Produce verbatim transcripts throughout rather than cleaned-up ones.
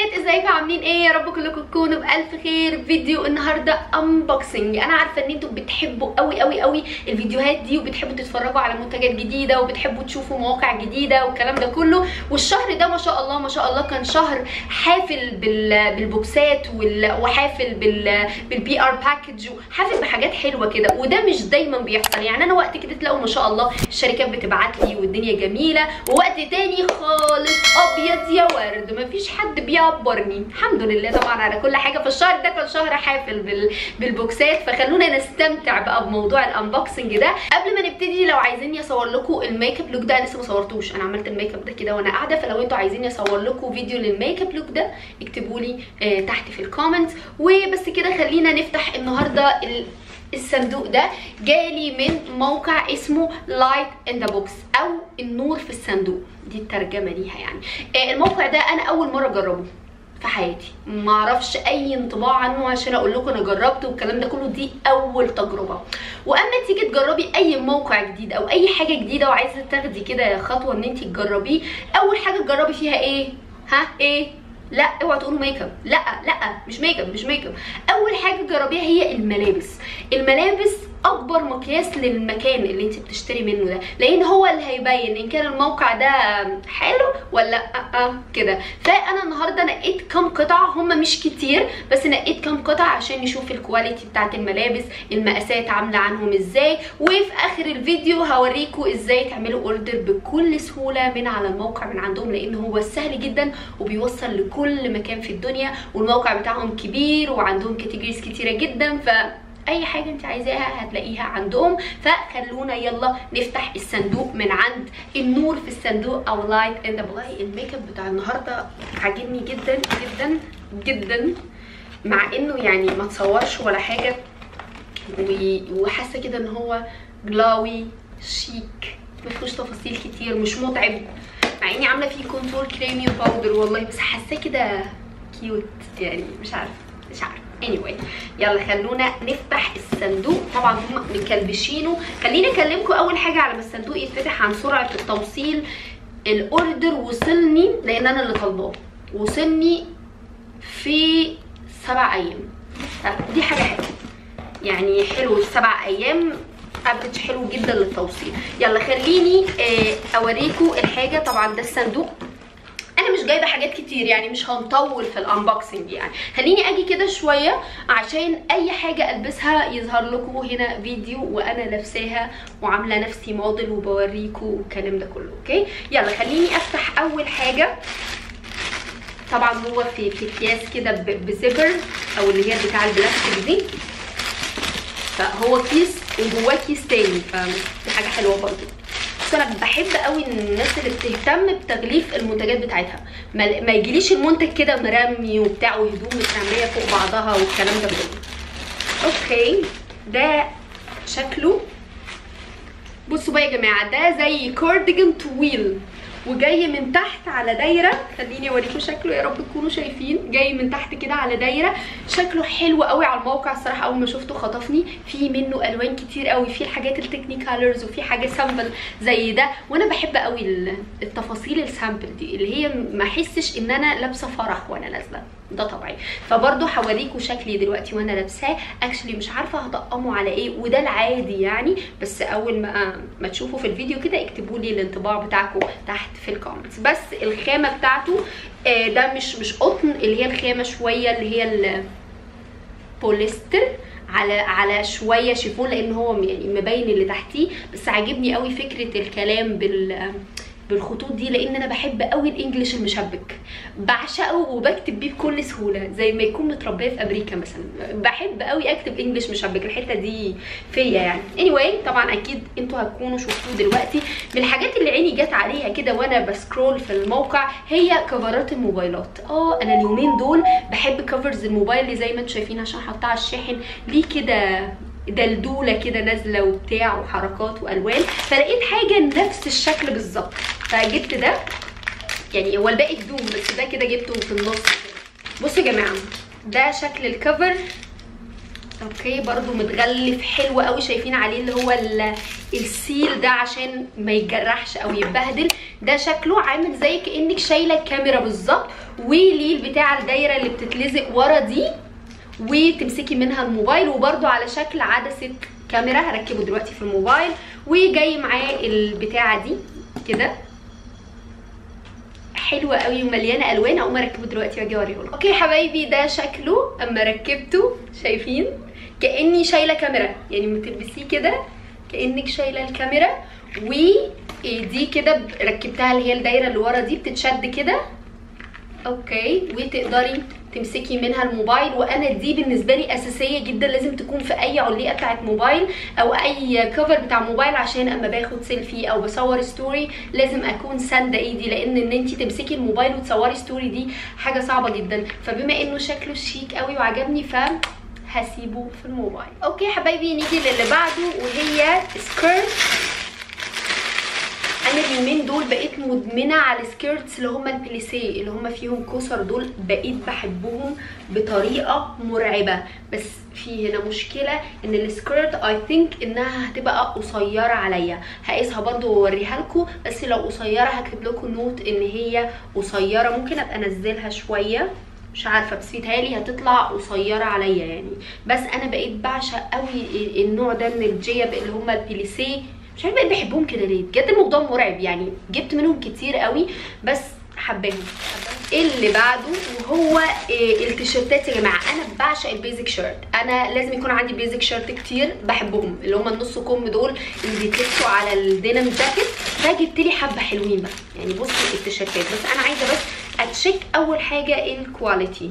ازيكم عاملين ايه؟ يا رب كلكم تكونوا بالف خير. فيديو النهارده انبوكسنج. انا عارفه ان انتوا بتحبوا قوي قوي قوي الفيديوهات دي، وبتحبوا تتفرجوا على منتجات جديده، وبتحبوا تشوفوا مواقع جديده والكلام ده كله. والشهر ده ما شاء الله ما شاء الله كان شهر حافل بالبوكسات وحافل بالبي ار باكج، وحافل بحاجات حلوه كده، وده مش دايما بيحصل. يعني انا وقت كده تلاقوا ما شاء الله الشركات بتبعت لي والدنيا جميله، ووقت تاني خالص ابيض يا ورد مفيش حد بيعبرني. الحمد لله طبعا على كل حاجه. فالشهر ده كان شهر حافل بال... بالبوكسات، فخلونا نستمتع بقى بموضوع الانبوكسنج ده. قبل ما نبتدي لو عايزيني اصور لكم الميك اب لوك ده، لسه ما صورتوش، انا عملت الميك اب ده كده وانا قاعده، فلو انتوا عايزيني اصور لكم فيديو للميك اب لوك ده اكتبوا لي آه تحت في الكومنتس. وبس كده خلينا نفتح النهارده ال... الصندوق ده. جالي من موقع اسمه لايت ان ذا بوكس او النور في الصندوق، دي الترجمه ليها يعني. آه الموقع ده انا اول مره اجربه في حياتي، ما اعرفش اي انطباع عنه عشان اقول لكم انا جربت والكلام ده كله، دي اول تجربه. واما تيجي تجربي اي موقع جديد او اي حاجه جديده وعايزه تاخدي كده خطوه ان انت تجربيه، اول حاجه تجربي فيها ايه؟ ها ايه؟ لا اوعوا تقولوا ميك اب، لا لا مش ميك اب مش ميك اب. اول حاجه تجربيها هي الملابس. الملابس اكبر مقياس للمكان اللي انت بتشتري منه ده، لان هو اللي هيبين ان كان الموقع ده حلو ولا اه, آه كده. فانا النهارده نقيت كام قطعه، هم مش كتير بس نقيت كام قطعه عشان نشوف الكواليتي بتاعت الملابس، المقاسات عامله عنهم ازاي. وفي اخر الفيديو هوريكم ازاي تعملوا اوردر بكل سهوله من على الموقع من عندهم، لان هو سهل جدا وبيوصل لكل مكان في الدنيا، والموقع بتاعهم كبير وعندهم كاتيجوريز كتيره جدا، ف اي حاجه انت عايزاها هتلاقيها عندهم. فخلونا يلا نفتح الصندوق من عند النور في الصندوق او لايت ان ذا بوكس. الميك اب بتاع النهارده عاجبني جدا جدا جدا، مع انه يعني ما تصورش ولا حاجه، وحاسه كده ان هو جلاوي شيك، ما فيهوش تفاصيل كتير، مش متعب، مع اني عامله فيه كونتور كريمي وباودر والله، بس حاساه كده كيوت يعني، مش عارفه مش عارفه anyway. يلا خلونا نفتح الصندوق. طبعا هم مكلبشينه. خليني اكلمكم اول حاجه على ما الصندوق يتفتح عن سرعه التوصيل. الاوردر وصلني لان انا اللي طالباه، وصلني في سبع ايام، دي حاجه حلوه يعني، حلو سبع ايام افريج حلو جدا للتوصيل. يلا خليني اوريكم الحاجه. طبعا ده الصندوق، انا مش جايبه حاجات كتير يعني، مش هنطول في الانبوكسنج يعني. خليني اجي كده شويه عشان اي حاجه البسها يظهر لكم هنا فيديو وانا لابساها وعامله نفسي موديل وبوريكم والكلام ده كله. اوكي يلا خليني افتح اول حاجه. طبعا هو في في اكياس كده بزبر او اللي هي بتاع البلاستيك دي، فهو كيس وجواه كيس تاني، فدي حاجه حلوه برضو. بس انا بحب قوي الناس اللي بتهتم بتغليف المنتجات بتاعتها، ما, ما يجيليش المنتج كده مرمي وبتاع وهدوم مترميه فوق بعضها والكلام ده كله. اوكي ده شكله. بصوا بقى يا جماعه، ده زي كارديجان طويل وجاي من تحت على دايره. خليني اوريكم شكله يا رب تكونوا شايفين، جاي من تحت كده على دايره. شكله حلو قوي على الموقع الصراحه، اول ما شفته خطفني. في منه الوان كتير قوي، في الحاجات التكنيكالرز وفي حاجه سامبل زي ده، وانا بحب قوي التفاصيل السامبل دي اللي هي ما احسش ان انا لابسه فرح وانا نازله، ده طبيعي. فبرضه هوريكم شكلي دلوقتي وانا لابساه. اكشلي مش عارفه هطقمه على ايه، وده العادي يعني، بس اول ما ما تشوفوا في الفيديو كده اكتبوا لي الانطباع بتاعكم تحت في الكومنتس. بس الخامه بتاعته آه ده مش مش قطن، اللي هي الخامه شويه اللي هي البوليستر على على شويه شيفون، لان هو يعني مبين اللي تحتيه. بس عاجبني قوي فكره الكلام بال بالخطوط دي، لان انا بحب قوي الانجليش المشبك، بعشقه وبكتب بيه بكل سهوله زي ما يكون متربيه في امريكا مثلا. بحب قوي اكتب انجليش مشبك، الحته دي فيا يعني. anyway طبعا اكيد انتوا هتكونوا شفتوه دلوقتي. من الحاجات اللي عيني جت عليها كده وانا بسكرول في الموقع هي كفرات الموبايلات. اه انا اليومين دول بحب كفرز الموبايل اللي زي ما انتوا شايفين، عشان حطها على الشاحن ليه كده دلدوله كده نازله وبتاع وحركات والوان، فلقيت حاجه نفس الشكل بالظبط فجبت ده. يعني هو الباقي هدوم بس ده كده جبته في النص كده. بصوا يا جماعه ده شكل الكفر. اوكي برضو متغلف حلو قوي، شايفين عليه اللي هو السيل ده عشان ما يتجرحش او يتبهدل. ده شكله عامل زي كانك شايله الكاميرا بالظبط، وليه البتاع الدايره اللي بتتلزق ورا دي وتمسكي منها الموبايل، وبرده على شكل عدسه كاميرا. هركبه دلوقتي في الموبايل، وجاي معاه البتاعه دي كده حلوه قوي ومليانه الوان. اقوم اركبه دلوقتي واجي اوريه لكم. اوكي حبايبي، ده شكله اما ركبته. شايفين كاني شايله كاميرا، يعني لما تلبسيه كده كانك شايله الكاميرا. ودي كده ركبتها اللي هي الدايره اللي ورا دي بتتشد كده اوكي، وتقدري تمسكي منها الموبايل. وانا دي بالنسبه لي اساسيه جدا، لازم تكون في اي علقه بتاعت موبايل او اي كفر بتاع موبايل، عشان اما باخد سيلفي او بصور ستوري لازم اكون سانده ايدي، لان ان انت تمسكي الموبايل وتصوري ستوري دي حاجه صعبه جدا. فبما انه شكله شيك قوي وعجبني ف هسيبه في الموبايل. اوكي حبايبي، نيجي للي بعده وهي سكيرت. انا اليومين دول بقيت مدمنه على السكيرتس اللي هم البليسيه اللي هم فيهم كسر دول، بقيت بحبهم بطريقه مرعبه. بس في هنا مشكله ان السكيرت اي ثينك انها هتبقى قصيره عليا. هقيسها برده واوريها لكم، بس لو قصيره هكتب لكم نوت ان هي قصيره. ممكن ابقى انزلها شويه، مش عارفه، بس بيتهيألي هتطلع قصيره عليا يعني. بس انا بقيت بعشق قوي النوع ده من الجيب اللي هم البليسيه، مش عارفه بقيت بحبهم كده ليه، بجد الموضوع مرعب يعني. جبت منهم كتير قوي بس حباهم. اللي بعده وهو التيشيرتات. يا جماعه انا بعشق البيزك شيرت، انا لازم يكون عندي بيزك شيرت كتير بحبهم، اللي هم النص كم دول اللي بيتلبسوا على الدينم جاكيت. فجبت لي حبه حلوين بقى يعني. بصي التيشيرتات، بس انا عايزه بس اتشيك اول حاجه الكواليتي.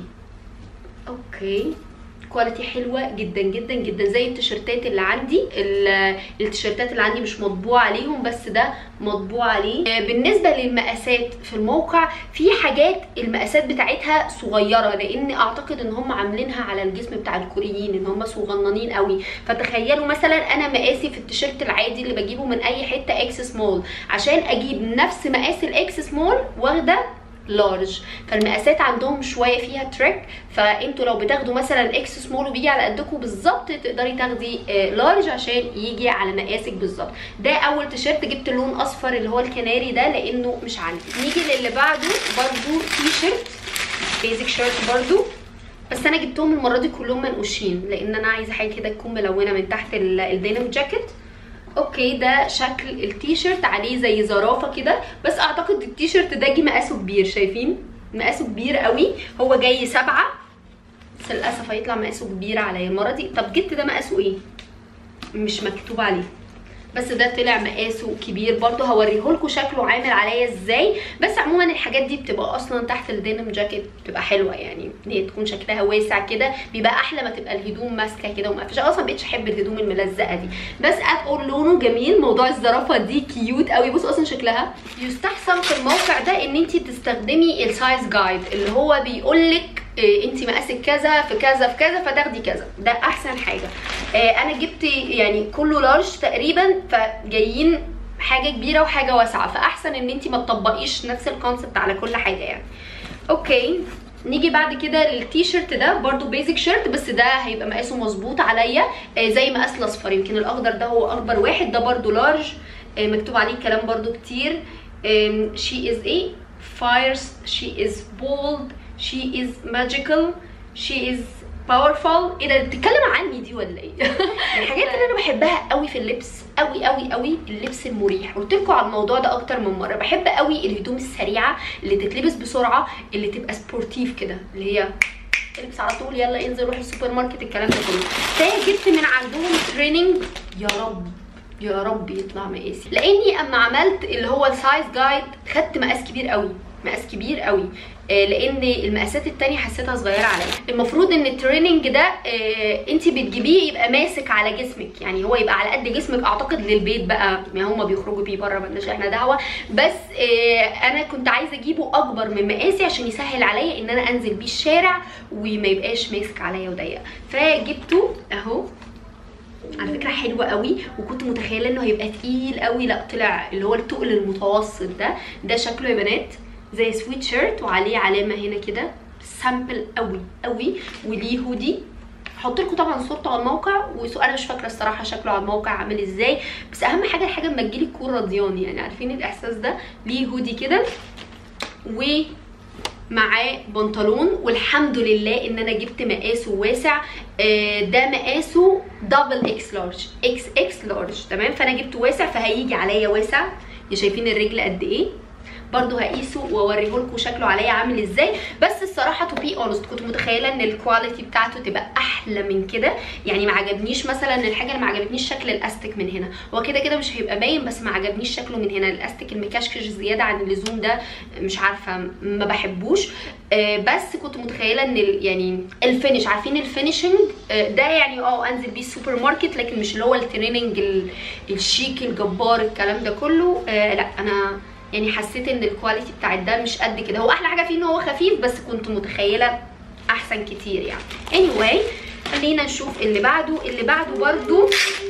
اوكي كواليتي حلوه جدا جدا جدا، زي التيشيرتات اللي عندي. التيشيرتات اللي عندي مش مطبوع عليهم، بس ده مطبوع عليه. بالنسبه للمقاسات في الموقع، في حاجات المقاسات بتاعتها صغيره، لان اعتقد ان هم عاملينها على الجسم بتاع الكوريين ان هم صغننين قوي. فتخيلوا مثلا انا مقاسي في التيشيرت العادي اللي بجيبه من اي حته اكس سمول، عشان اجيب نفس مقاس الاكس سمول واخده لارج. فالمقاسات عندهم شويه فيها تريك، فانتوا لو بتاخدوا مثلا اكس سمول وبيجي على قدكم بالظبط، تقدري تاخدي لارج عشان يجي على مقاسك بالظبط. ده اول تيشيرت. جبت لون اصفر اللي هو الكناري ده لانه مش عندي. نيجي للي بعده، برده تي شيرت بيزك شيرت برده، بس انا جبتهم المره دي كلهم منقوشين لان انا عايزه حاجه كده تكون ملونه من تحت الدينم جاكيت. اوكي ده شكل التيشيرت، عليه زي زرافه كده، بس اعتقد التيشيرت ده جه مقاسه كبير. شايفين مقاسه كبير قوي، هو جاي سبعة بس للاسف هيطلع مقاسه كبير عليا المره دي. طب جبت ده مقاسه ايه؟ مش مكتوب عليه، بس ده طلع مقاسه كبير برضه. هوريهولكوا شكله عامل عليا ازاي. بس عموما الحاجات دي بتبقى اصلا تحت الدينم جاكيت بتبقى حلوه يعني، ان هي تكون شكلها واسع كده، بيبقى احلى ما تبقى الهدوم ماسكه كده ومقفشه. اصلا مبقتش احب الهدوم الملزقه دي، بس اتقول لونه جميل. موضوع الزرافه دي كيوت قوي. بصوا اصلا شكلها. يستحسن في الموقع ده ان انت تستخدمي السايز جايد اللي هو بيقولك إيه انت مقاسك كذا في كذا في كذا فتاخدي كذا. ده احسن حاجه. إيه انا جبت يعني كله لارج تقريبا، فجايين حاجه كبيره وحاجه واسعه، فاحسن ان انت ما تطبقيش نفس الكونسبت على كل حاجه يعني. اوكي نيجي بعد كده للتيشيرت ده، برده بيزك شيرت، بس ده هيبقى مقاسه مظبوط عليا إيه زي مقاس الاصفر. يمكن الاخضر ده هو اكبر واحد. ده برده لارج، إيه مكتوب عليه كلام برده كتير. إيه she is a fierce, she is bold, she is magical, she is powerful. ايه ده بتتكلم عني دي ولا ايه؟ الحاجات اللي انا بحبها قوي في اللبس، قوي قوي قوي اللبس المريح. قلت لكم على الموضوع ده اكتر من مره. بحب قوي الهدوم السريعه اللي تتلبس بسرعه، اللي تبقى سبورتيف كده، اللي هي البس على طول، يلا انزل روح السوبر ماركت، الكلام ده كله. فجبت من عندهم تريننج، يا رب يا رب يطلع مقاسي، لاني اما عملت اللي هو السايز جايد خدت مقاس كبير قوي، مقاس كبير قوي، لان المقاسات التانية حسيتها صغيره عليا. المفروض ان التريننج ده انت بتجيبيه يبقى ماسك على جسمك، يعني هو يبقى على قد جسمك. اعتقد للبيت بقى، ما هم بيخرجوا بيه بره مالناش احنا دعوه. بس انا كنت عايزه اجيبه اكبر من مقاسي عشان يسهل عليا ان انا انزل بيه الشارع وما يبقاش ماسك عليا وضيق. فجبته اهو. على فكره حلوه قوي، وكنت متخيله انه هيبقى تقيل قوي، لا طلع اللي هو التقل المتوسط ده. ده شكله يا بنات زي سويت شيرت وعليه علامه هنا كده، سامبل قوي قوي، وليه هودي هحط لكم طبعا صورته على الموقع، وانا مش فاكره الصراحه شكله على الموقع عامل ازاي، بس اهم حاجه الحاجه اما تجيلي تكون رضياني، يعني عارفين الاحساس ده. ليه هودي كده ومعاه بنطلون، والحمد لله ان انا جبت مقاسه واسع. آه ده مقاسه دبل اكس لارج، اكس اكس لارج تمام، فانا جبته واسع فهيجي عليا واسع. شايفين الرجل قد ايه؟ برضو هقيسه واوريه لكم شكله عليا عامل ازاي. بس الصراحه تو بي اونست كنت متخيله ان الكواليتي بتاعته تبقى احلى من كده، يعني ما عجبنيش مثلا الحاجه اللي ما عجبتنيش شكل الاستيك من هنا، هو كده كده مش هيبقى باين، بس ما عجبنيش شكله من هنا، الاستيك المكشكش زياده عن اللزوم ده مش عارفه ما بحبوش. آه بس كنت متخيله ان يعني الفينش، عارفين الفينيشنج آه ده يعني اه انزل بيه السوبر ماركت، لكن مش اللي هو التريننج الشيك الجبار الكلام ده كله. آه لا انا يعني حسيت ان الكواليتي بتاعت ده مش قد كده. هو احلى حاجه فيه ان هو خفيف، بس كنت متخيله احسن كتير يعني. anyway خلينا نشوف اللي بعده. اللي بعده برضو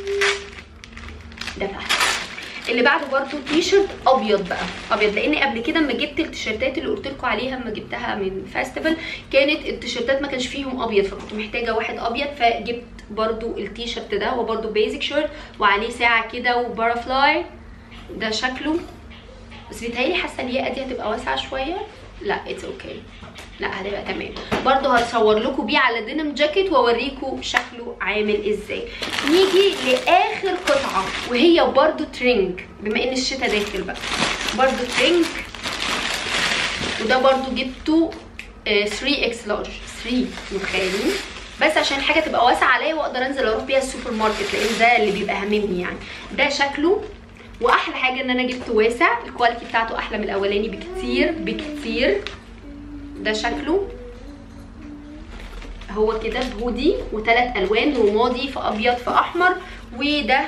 ده فهد. اللي بعده برضو تي شيرت ابيض بقى، ابيض، لان قبل كده اما جبت التيشيرتات اللي قلت لكم عليها اما جبتها من فاستيفال كانت التيشيرتات ما كانش فيهم ابيض، فكنت محتاجه واحد ابيض، فجبت برضو التي شيرت ده. هو برضو بيزك شيرت وعليه ساعه كده وبارافلاي، ده شكله، بس بيتهيألي حاسه ان هي دي هتبقى واسعه شويه. لا اتس اوكي okay. لا هتبقى تمام. برضو هصور لكم بيه على دينم جاكيت واوريكم شكله عامل ازاي. نيجي لاخر قطعه وهي برضو ترينج، بما ان الشتا داخل بقى، برضو ترينج، وده برضو جبته ثري اكس لارج، ثري متخيلين، بس عشان حاجه تبقى واسعه عليا واقدر انزل اروح بيها السوبر ماركت، لان ده اللي بيبقى هاممني يعني. ده شكله، واحلى حاجه ان انا جبته واسع، الكواليتي بتاعته احلى من الاولاني بكتير بكتير. ده شكله هو كده بهودي وثلاث الوان، رمادي في ابيض في احمر، وده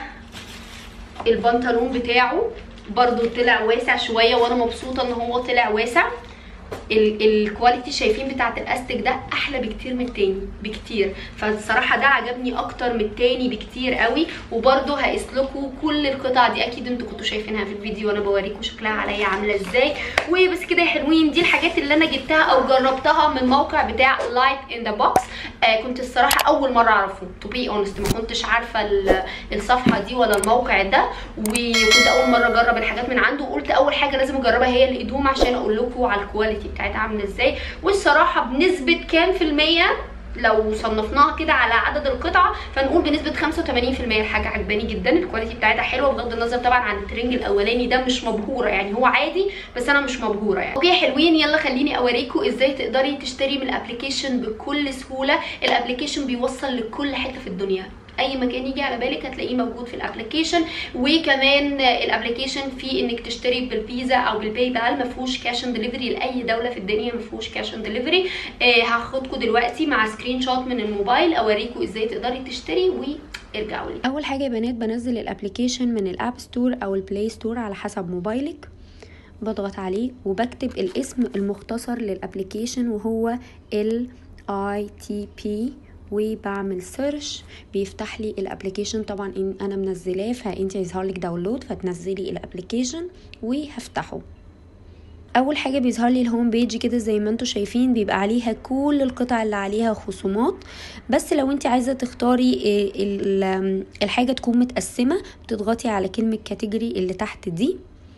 البنطلون بتاعه برضو طلع واسع شويه، وانا مبسوطه ان هو طلع واسع. الكواليتي شايفين بتاعت الاستيك ده احلى بكتير من التاني بكتير، فالصراحه ده عجبني اكتر من التاني بكتير قوي. وبرده هقيس لكم كل القطع دي، اكيد انتوا كنتوا شايفينها في الفيديو وانا بوريكم شكلها عليا عامله ازاي. وبس كده يا حلوين، دي الحاجات اللي انا جبتها او جربتها من الموقع بتاع لايت ان ذا بوكس. آه كنت الصراحه اول مره اعرفه تو بي اونست، ما كنتش عارفه الصفحه دي ولا الموقع ده، وكنت اول مره اجرب الحاجات من عنده، وقلت اول حاجه لازم اجربها هي الهدوم عشان اقول لكم على الكواليتي بتاعتها عامله ازاي. والصراحه بنسبه كام في الميه لو صنفناها كده على عدد القطعه، فنقول بنسبه خمسة وثمانين في الميه الحاجه عجباني جدا، الكواليتي بتاعتها حلوه، بغض النظر طبعا عن الترنج الاولاني ده مش مبهوره، يعني هو عادي بس انا مش مبهوره يعني. اوكي حلوين، يلا خليني اوريكم ازاي تقدري تشتري من الابلكيشن بكل سهوله. الابلكيشن بيوصل لكل حته في الدنيا، اي مكان يجي على بالك هتلاقيه موجود في الابلكيشن. وكمان الابلكيشن فيه انك تشتري بالفيزا او بالباي بال، ما فيهوش كاش اون ديليفري لاي دوله في الدنيا، ما فيهوش كاش اون ديليفري. آه هاخدكم دلوقتي مع سكرين شوت من الموبايل اوريكم ازاي تقدري تشتري وارجعوا لي. اول حاجه يا بنات بنزل الابلكيشن من الاب ستور او البلاي ستور على حسب موبايلك، بضغط عليه وبكتب الاسم المختصر للابلكيشن وهو ال آي تي بي وبعمل سيرش، بيفتح لي الابلكيشن. طبعا ان انا منزلاه فانت يظهر لك داونلود فتنزلي الابلكيشن وهفتحه. اول حاجه بيظهر لي الهوم بيج كده زي ما انتم شايفين، بيبقى عليها كل القطع اللي عليها خصومات، بس لو انت عايزه تختاري الحاجه تكون متقسمه بتضغطي على كلمه كاتيجوري اللي تحت دي،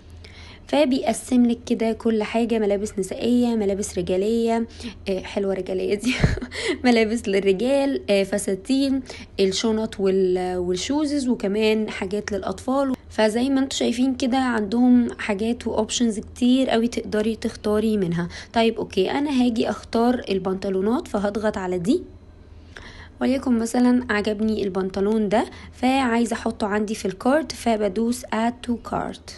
فبيقسم لك كده كل حاجه، ملابس نسائيه، ملابس رجاليه، حلوه رجاليه دي ملابس للرجال، فساتين، الشنط والشوزز، وكمان حاجات للاطفال. فزي ما انتم شايفين كده عندهم حاجات واوبشنز كتير قوي تقدري تختاري منها. طيب اوكي، انا هاجي اختار البنطلونات، فهضغط على دي، وليكن مثلا عجبني البنطلون ده فعايزه احطه عندي في الكارت، فبدوس add to cart،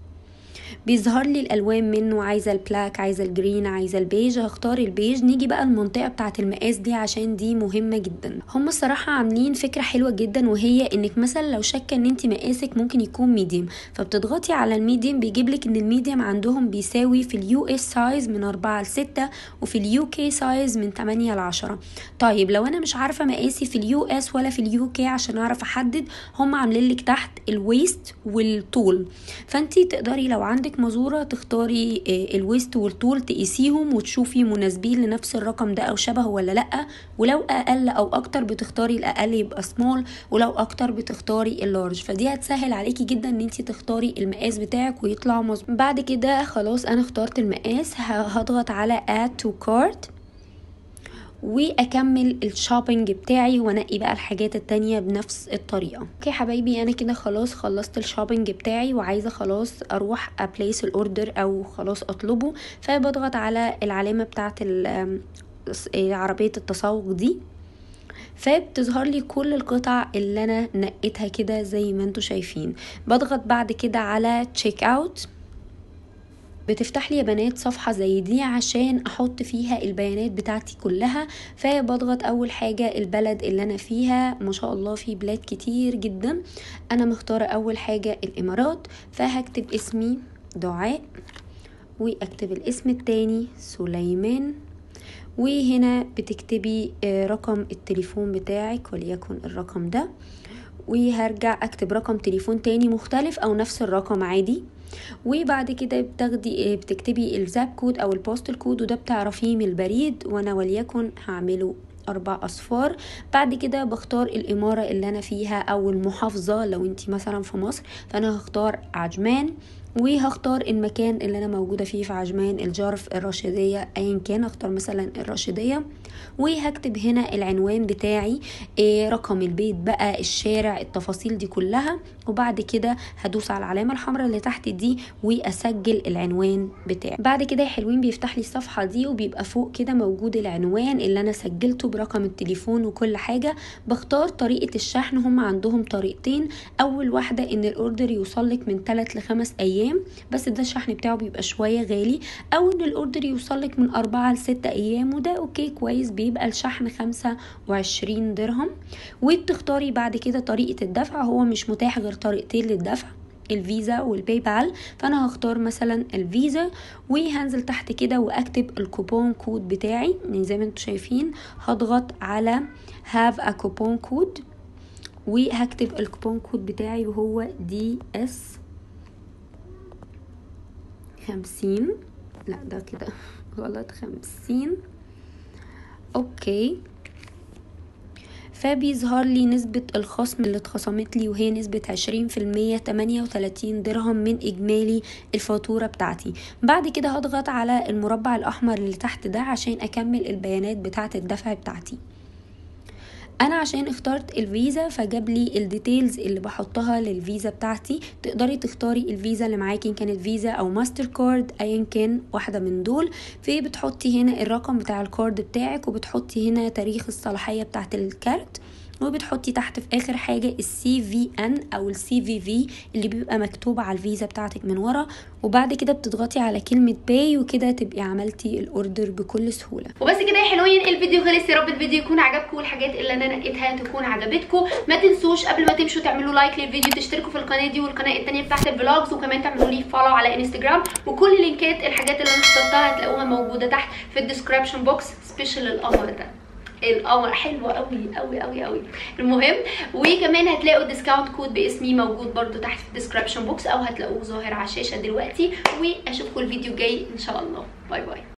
بيظهر لي الالوان منه، عايزه البلاك، عايزه الجرين، عايزه البيج، هختار البيج. نيجي بقى المنطقه بتاعه المقاس دي عشان دي مهمه جدا. هم الصراحه عاملين فكره حلوه جدا، وهي انك مثلا لو شاكه ان انت مقاسك ممكن يكون ميديم، فبتضغطي على الميديم بيجيب لك ان الميديم عندهم بيساوي في اليو اس سايز من أربعة لستة، وفي اليو كي سايز من ثمانية لعشرة. طيب لو انا مش عارفه مقاسي في اليو اس ولا في اليو كي عشان اعرف احدد، هم عاملين لك تحت الويست والطول، فانت تقدري لو عندك عندك مزورة تختاري الويست والطول تقيسيهم وتشوفي مناسبين لنفس الرقم ده او شبهه ولا لا، ولو اقل او اكتر بتختاري الاقل يبقى سمول، ولو اكتر بتختاري اللارج. فدي هتسهل عليكي جدا ان انت تختاري المقاس بتاعك ويطلع مظبوط. بعد كده خلاص انا اخترت المقاس، هضغط على add to cart واكمل الشوبينج بتاعي وانقي بقى الحاجات التانية بنفس الطريقة. اوكي حبايبي انا كده خلاص خلصت الشوبينج بتاعي وعايزة خلاص اروح ابليس الاوردر او خلاص اطلبه، فبضغط على العلامة بتاعت عربية التسوق دي، فبتظهر لي كل القطع اللي انا نقيتها كده زي ما انتوا شايفين. بضغط بعد كده على تشيك اوت، بتفتح لي يا بنات صفحة زي دي عشان احط فيها البيانات بتاعتي كلها. فبضغط اول حاجة البلد اللي انا فيها، ما شاء الله في بلاد كتير جدا. انا مختارة اول حاجة الامارات، فهكتب اسمي دعاء واكتب الاسم التاني سليمان، وهنا بتكتبي رقم التليفون بتاعك وليكن الرقم ده، وهرجع اكتب رقم تليفون تاني مختلف او نفس الرقم عادي. وبعد كده بتاخدي بتكتبي الزاب كود او البوستل كود، وده بتعرفيه من البريد، وانا وليكن هعمله اربع اصفار. بعد كده بختار الامارة اللي انا فيها او المحافظة، لو انتي مثلا في مصر فانا هختار عجمان، وهختار المكان اللي انا موجودة فيه في عجمان، الجرف، الراشدية، ايا كان اختار مثلا الراشدية. وهكتب هنا العنوان بتاعي، إيه رقم البيت بقى، الشارع، التفاصيل دي كلها. وبعد كده هدوس على العلامة الحمراء اللي تحت دي واسجل العنوان بتاعي. بعد كده يا حلوين بيفتح لي الصفحة دي وبيبقى فوق كده موجود العنوان اللي انا سجلته برقم التليفون وكل حاجة. بختار طريقة الشحن، هم عندهم طريقتين، اول واحدة ان الاوردر يوصلك من ثلاثة لخمس ايام، بس ده الشحن بتاعه بيبقى شوية غالي، او ان الاوردر يوصلك من اربعة لستة ايام، وده اوكي كويس، بيبقى الشحن خمسة وعشرين درهم. وبتختاري بعد كده طريقة الدفع، هو مش متاح غير طريقتين للدفع، الفيزا والباي بال، فانا هختار مثلا الفيزا. وهنزل تحت كده واكتب الكوبون كود بتاعي زي ما انتم شايفين، هضغط على have a coupon code وهكتب الكوبون كود بتاعي وهو دي اس خمسين، لا ده كده غلط، خمسين. اوكي، فبيظهر لي نسبة الخصم اللي اتخصمت لي، وهي نسبة عشرين في المية، تمانية وتلاتين درهم من اجمالي الفاتورة بتاعتي. بعد كده هضغط على المربع الاحمر اللي تحت ده عشان اكمل البيانات بتاعة الدفع بتاعتي. انا عشان اخترت الفيزا فجاب لي الديتيلز اللي بحطها للفيزا بتاعتي. تقدري تختاري الفيزا اللي معاكي ان كانت فيزا او ماستر كارد، ايا كان واحده من دول. فبتحطي هنا الرقم بتاع الكارد بتاعك، وبتحطي هنا تاريخ الصلاحيه بتاعه الكارت، وبتحطي تحت في اخر حاجه السي في ان او السي في في اللي بيبقى مكتوب على الفيزا بتاعتك من ورا. وبعد كده بتضغطي على كلمه باي، وكده تبقي عملتي الاوردر بكل سهوله. وبس كده يا حلوين، الفيديو خلص. يا رب الفيديو يكون عجبكم والحاجات اللي انا نقيتها تكون عجبتكم. ما تنسوش قبل ما تمشوا تعملوا لايك للفيديو، تشتركوا في القناه دي والقناه الثانيه بتاعت الفلوجز، وكمان تعملوا لي فولو على انستجرام. وكل لينكات الحاجات اللي انا اخترتها هتلاقوها موجوده تحت في الديسكربشن بوكس. سبيشال القمر ده، القمر حلوه قوي قوي قوي قوي. المهم، وكمان هتلاقوا الديسكاونت كود باسمي موجود برده تحت في الديسكربشن بوكس، او هتلاقوه ظاهر على الشاشه دلوقتي. واشوفكم الفيديو الجاي ان شاء الله. باي باي.